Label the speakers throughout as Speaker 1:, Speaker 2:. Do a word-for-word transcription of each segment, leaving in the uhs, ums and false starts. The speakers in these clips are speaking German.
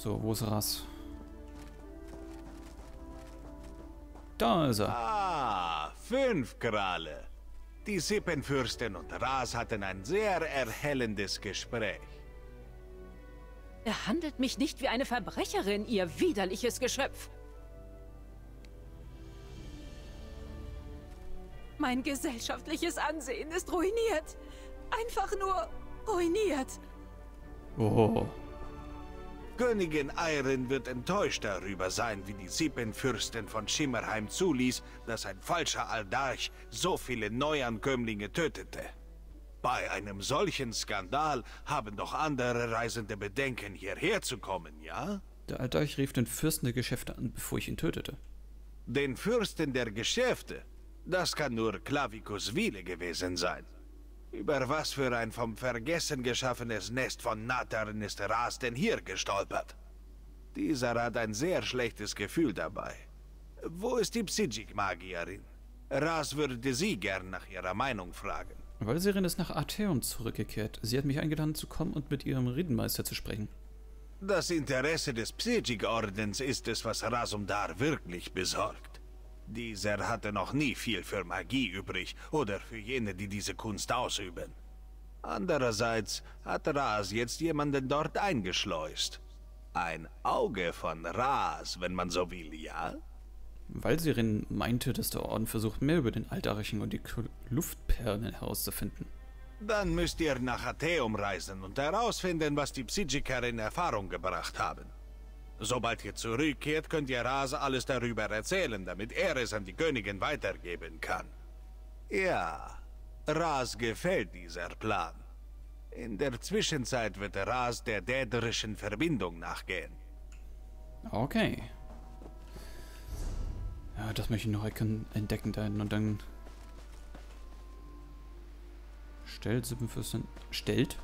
Speaker 1: So, wo ist Ras? Da ist er.
Speaker 2: Ah, fünf Kralle. Die Sippenfürstin und Ras hatten ein sehr erhellendes Gespräch.
Speaker 3: Behandelt mich nicht wie eine Verbrecherin, ihr widerliches Geschöpf. Mein gesellschaftliches Ansehen ist ruiniert. Einfach nur ruiniert.
Speaker 1: Oh.
Speaker 2: Königin Eirin wird enttäuscht darüber sein, wie die Sippenfürstin von Schimmerheim zuließ, dass ein falscher Aldarch so viele Neuankömmlinge tötete. Bei einem solchen Skandal haben doch andere Reisende Bedenken, hierher zu kommen, ja?
Speaker 1: Der Altarch rief den Fürsten der Geschäfte an, bevor ich ihn tötete.
Speaker 2: Den Fürsten der Geschäfte? Das kann nur Clavicus Wille gewesen sein. Über was für ein vom Vergessen geschaffenes Nest von Nattern ist Ras denn hier gestolpert? Dieser hat ein sehr schlechtes Gefühl dabei. Wo ist die Psychic-Magierin? Ras würde sie gern nach ihrer Meinung fragen.
Speaker 1: Valsirin ist nach Arteum zurückgekehrt. Sie hat mich eingeladen zu kommen und mit ihrem Riddenmeister zu sprechen.
Speaker 2: Das Interesse des Psychic-Ordens ist es, was Rasumdar wirklich besorgt. Dieser hatte noch nie viel für Magie übrig oder für jene, die diese Kunst ausüben. Andererseits hat Ras jetzt jemanden dort eingeschleust. Ein Auge von Ras, wenn man so will, ja?
Speaker 1: Valsirin meinte, dass der Orden versucht, mehr über den Altarchen und die Luftperlen herauszufinden.
Speaker 2: Dann müsst ihr nach Atheum reisen und herausfinden, was die Psychiker in Erfahrung gebracht haben. Sobald ihr zurückkehrt, könnt ihr Ras alles darüber erzählen, damit er es an die Königin weitergeben kann. Ja, Ras gefällt dieser Plan. In der Zwischenzeit wird Ras der dädrischen Verbindung nachgehen.
Speaker 1: Okay. Ja, das möchte ich noch entdecken da hinten und dann... Stellt Sippenfürstin... Stellt?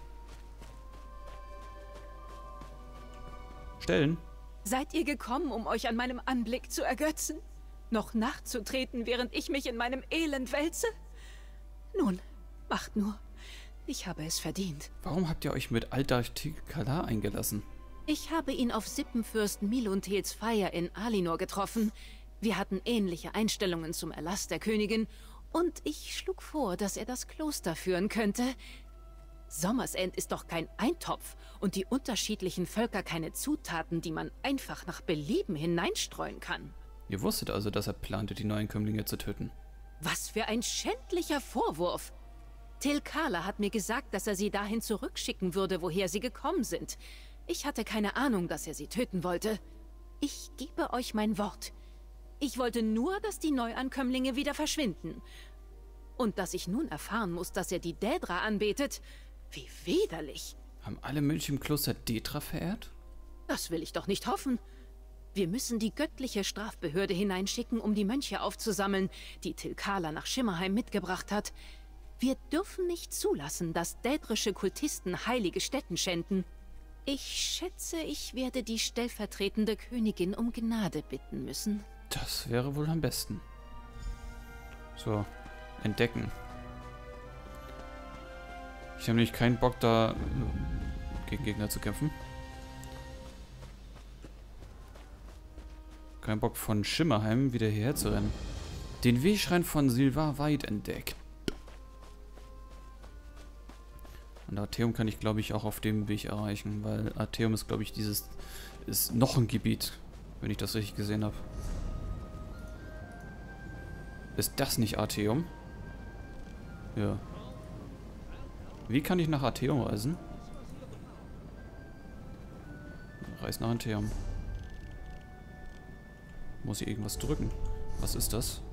Speaker 1: Stellen?
Speaker 3: Seid ihr gekommen, um euch an meinem Anblick zu ergötzen? Noch nachzutreten, während ich mich in meinem Elend wälze? Nun, macht nur. Ich habe es verdient.
Speaker 1: Warum habt ihr euch mit Altarch Tikala eingelassen?
Speaker 3: Ich habe ihn auf Sippenfürsten Miluntels Feier in Alinor getroffen. Wir hatten ähnliche Einstellungen zum Erlass der Königin und ich schlug vor, dass er das Kloster führen könnte. Sommersend ist doch kein Eintopf und die unterschiedlichen Völker keine Zutaten, die man einfach nach Belieben hineinstreuen kann.
Speaker 1: Ihr wusstet also, dass er plante, die Neuankömmlinge zu töten.
Speaker 3: Was für ein schändlicher Vorwurf! Tilkala hat mir gesagt, dass er sie dahin zurückschicken würde, woher sie gekommen sind. Ich hatte keine Ahnung, dass er sie töten wollte. Ich gebe euch mein Wort. Ich wollte nur, dass die Neuankömmlinge wieder verschwinden. Und dass ich nun erfahren muss, dass er die Dädra anbetet, wie widerlich.
Speaker 1: Haben alle Mönche im Kloster Detra verehrt?
Speaker 3: Das will ich doch nicht hoffen. Wir müssen die göttliche Strafbehörde hineinschicken, um die Mönche aufzusammeln, die Tilkala nach Schimmerheim mitgebracht hat. Wir dürfen nicht zulassen, dass dädrische Kultisten heilige Stätten schänden. Ich schätze, ich werde die stellvertretende Königin um Gnade bitten müssen.
Speaker 1: Das wäre wohl am besten. So, entdecken. Ich habe nämlich keinen Bock, da äh, gegen Gegner zu kämpfen. Kein Bock, von Schimmerheim wieder hierher zu rennen. Den Wehschrein von Sylvar Weid entdeckt. Und Arteum kann ich, glaube ich, auch auf dem Weg erreichen, weil Arteum ist, glaube ich, dieses... ist noch ein Gebiet, wenn ich das richtig gesehen habe. Ist das nicht Arteum? Ja. Wie kann ich nach Arteum reisen? Reis nach Arteum. Muss ich irgendwas drücken? Was ist das?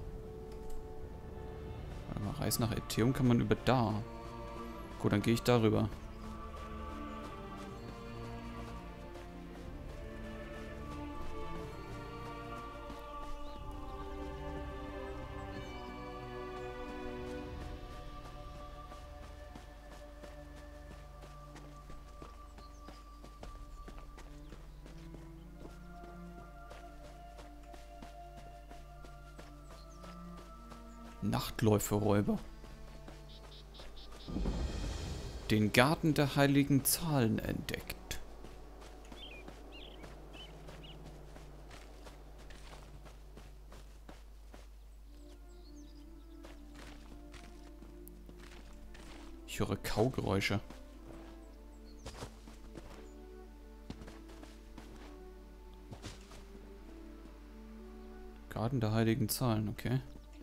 Speaker 1: Warte mal, Reis nach Arteum kann man über da. Gut, dann gehe ich darüber. Nachtläuferräuber. Den Garten der heiligen Zahlen entdeckt. Ich höre Kaugeräusche. Garten der heiligen Zahlen, okay.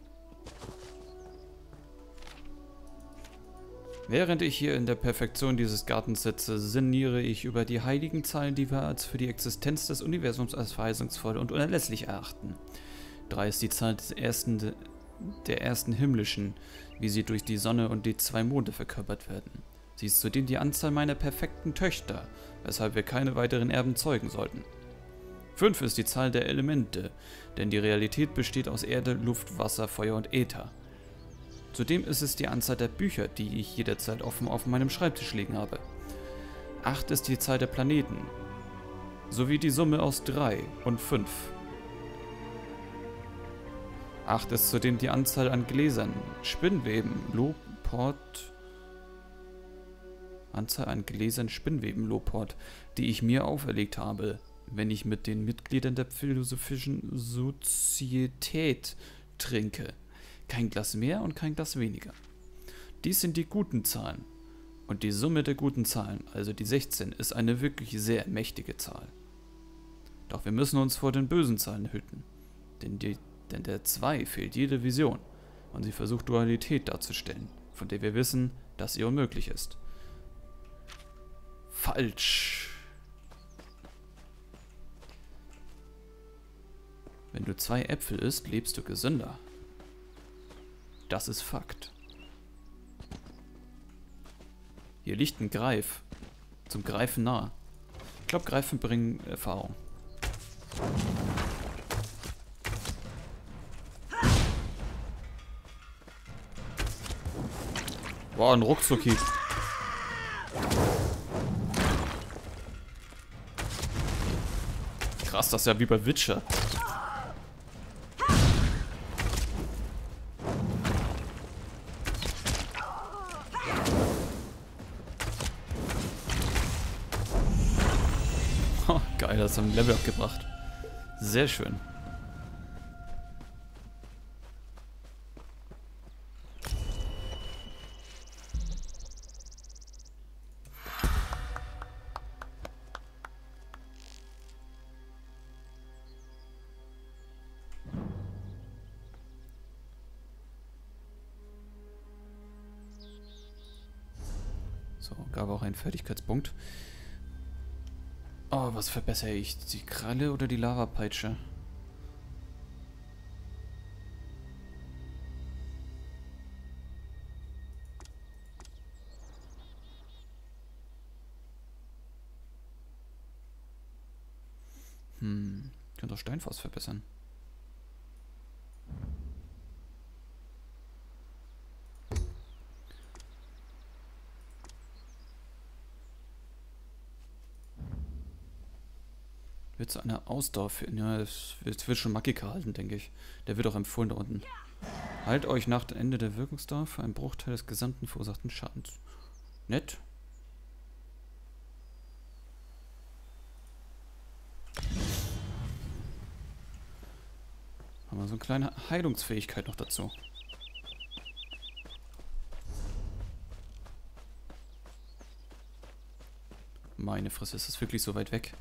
Speaker 1: Während ich hier in der Perfektion dieses Gartens sitze, sinniere ich über die heiligen Zahlen, die wir als für die Existenz des Universums als verheißungsvoll und unerlässlich erachten. Drei ist die Zahl des ersten, der ersten himmlischen, wie sie durch die Sonne und die zwei Monde verkörpert werden. Sie ist zudem die Anzahl meiner perfekten Töchter, weshalb wir keine weiteren Erben zeugen sollten. Fünf ist die Zahl der Elemente, denn die Realität besteht aus Erde, Luft, Wasser, Feuer und Äther. Zudem ist es die Anzahl der Bücher, die ich jederzeit offen auf meinem Schreibtisch liegen habe. Acht ist die Zahl der Planeten, sowie die Summe aus drei und fünf. Acht ist zudem die Anzahl an Gläsern, Spinnweben, Loport, Anzahl an Gläsern, Spinnweben, Loport, die ich mir auferlegt habe, wenn ich mit den Mitgliedern der Philosophischen Sozietät trinke. Kein Glas mehr und kein Glas weniger. Dies sind die guten Zahlen. Und die Summe der guten Zahlen, also die sechzehn, ist eine wirklich sehr mächtige Zahl. Doch wir müssen uns vor den bösen Zahlen hüten. Denn, die, denn der zwei fehlt jede Vision. Und sie versucht Dualität darzustellen, von der wir wissen, dass sie unmöglich ist. Falsch. Wenn du zwei Äpfel isst, lebst du gesünder. Das ist Fakt. Hier liegt ein Greif. Zum Greifen nah. Ich glaube, Greifen bringen Erfahrung. Wow, ein Ruckzucki. Krass, das ist ja wie bei Witcher. Geil, das haben Level abgebracht. Sehr schön. So, gab auch einen Fertigkeitspunkt. Oh, was verbessere ich? Die Kralle oder die Lavapeitsche? Hm, ich könnte auch Steinfaust verbessern. Wird zu einer Ausdauer führen. Ja, es wird, wird schon Makika halten, denke ich. Der wird auch empfohlen da unten. Halt euch nach dem Ende der Wirkungsdauer für einen Bruchteil des gesamten verursachten Schadens. Nett. Haben wir so eine kleine Heilungsfähigkeit noch dazu. Meine Fresse, ist das wirklich so weit weg?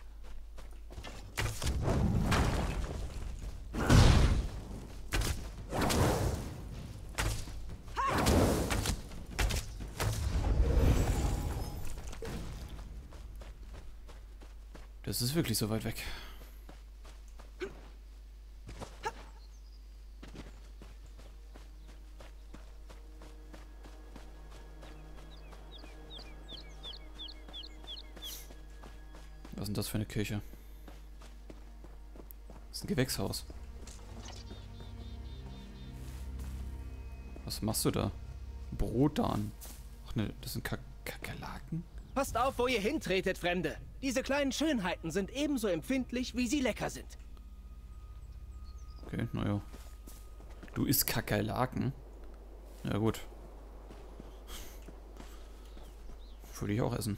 Speaker 1: Das ist wirklich so weit weg. Was ist denn das für eine Kirche? Das ist ein Gewächshaus. Was machst du da? Brotan. Ach ne, das sind Kak Kakerlaken?
Speaker 4: Passt auf, wo ihr hintretet, Fremde. Diese kleinen Schönheiten sind ebenso empfindlich, wie sie lecker sind.
Speaker 1: Okay, naja. Du isst Kakerlaken? Ja gut. Würde ich auch essen.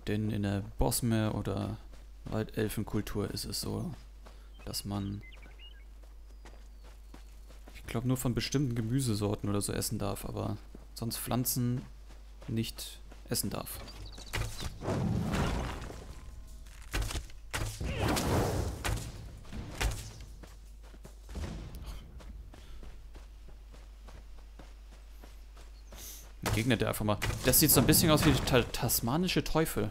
Speaker 1: Denn in der Bosmer oder Waldelfenkultur ist es so, dass man, ich glaube, nur von bestimmten Gemüsesorten oder so essen darf, aber sonst Pflanzen nicht essen darf. Ein Gegner, der einfach mal... Das sieht so ein bisschen aus wie der tasmanische Teufel.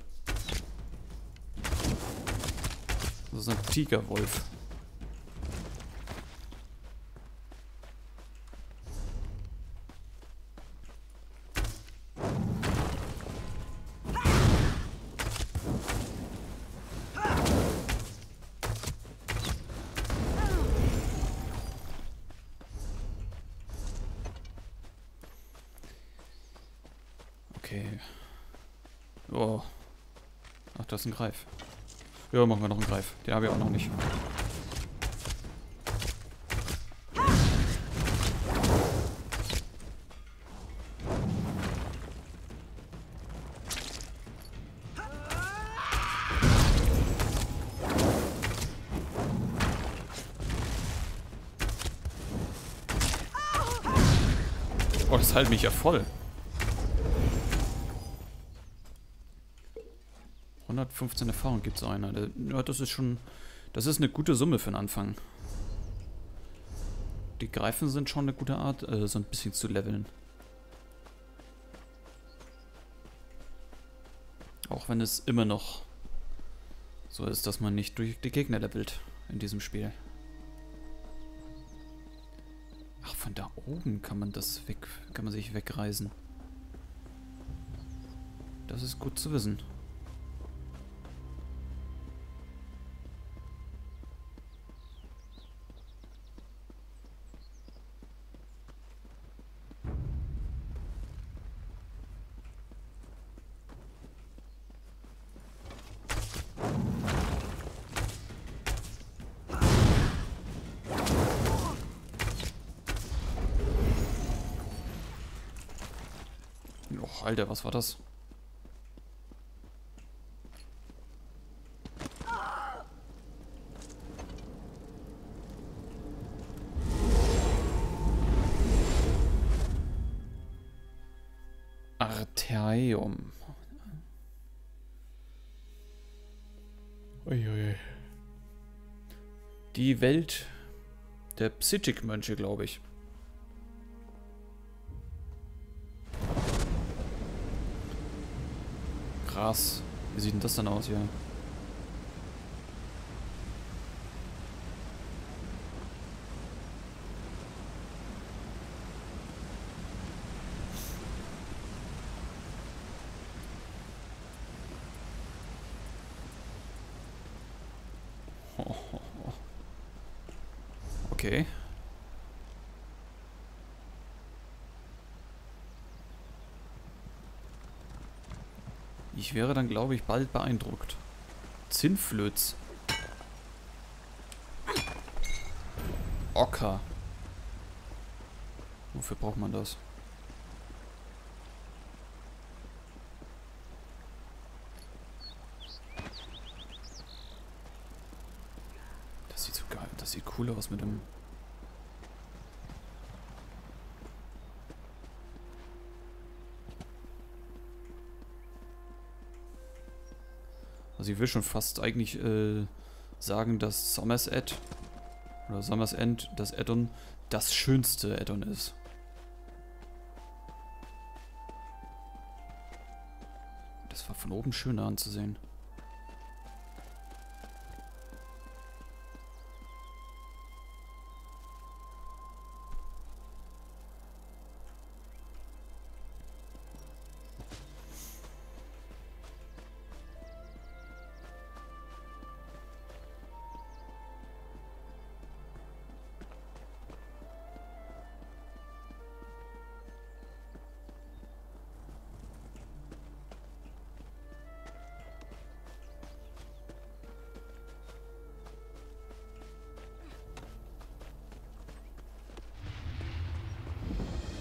Speaker 1: So ein Tigerwolf. Okay. Oh. Ach, das ist ein Greif. Ja, machen wir noch einen Greif. Den habe ich auch noch nicht. Oh, das heilt mich ja voll. hundertfünfzehn Erfahrung gibt es einer. Ja, das ist schon... Das ist eine gute Summe für den Anfang. Die Greifen sind schon eine gute Art, äh, so ein bisschen zu leveln. Auch wenn es immer noch so ist, dass man nicht durch die Gegner levelt in diesem Spiel. Ach, von da oben kann man das weg... kann man sich wegreisen. Das ist gut zu wissen. Oh, Alter, was war das? Artaeum. Uiui. Die Welt der Psychic-Mönche, glaube ich. Krass. Wie sieht denn das dann aus hier? Okay. Ich wäre dann, glaube ich, bald beeindruckt. Zinnflöz. Ocker. Wofür braucht man das? Das sieht so geil, das sieht cool aus mit dem... Also ich will schon fast eigentlich äh, sagen, dass Somerset oder Summer's End, das Addon, das schönste Addon ist. Das war von oben schöner anzusehen.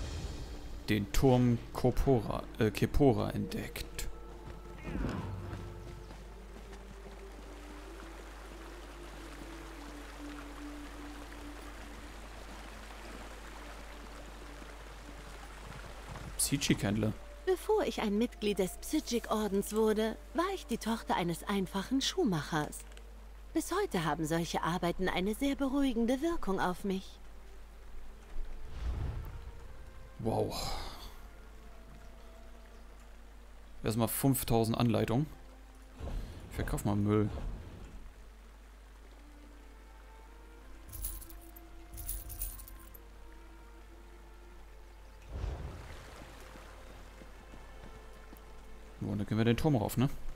Speaker 1: Den Turm Kepora, äh, Kepora entdeckt. Psychik-Händler.
Speaker 5: Bevor ich ein Mitglied des Psychic-Ordens wurde, war ich die Tochter eines einfachen Schuhmachers. Bis heute haben solche Arbeiten eine sehr beruhigende Wirkung auf mich.
Speaker 1: Wow. Erstmal fünftausend Anleitungen. Ich verkauf mal Müll. So, dann gehen wir den Turm rauf, ne?